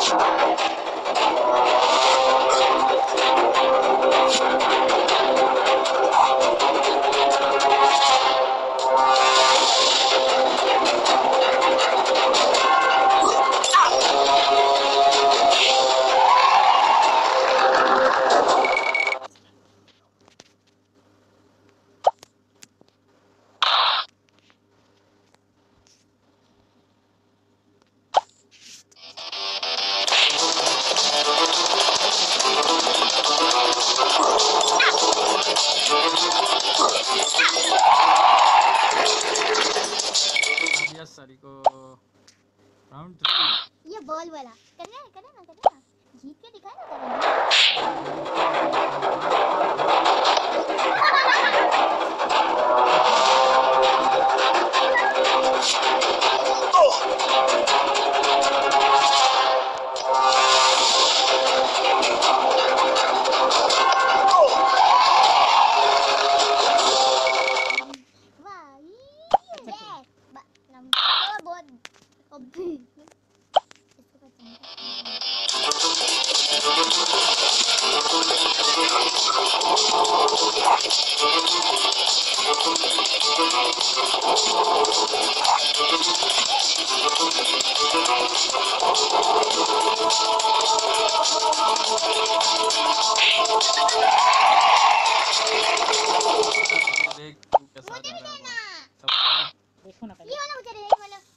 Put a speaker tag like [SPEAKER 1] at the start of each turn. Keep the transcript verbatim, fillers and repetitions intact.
[SPEAKER 1] सारी को round three.
[SPEAKER 2] ये बॉल वाला करना है, करना ना करना जीत के दिखाए
[SPEAKER 1] देख तू कैसा
[SPEAKER 2] मुझे भी करना।
[SPEAKER 1] सब
[SPEAKER 2] देखो ना ये वाला मुझे ये वाला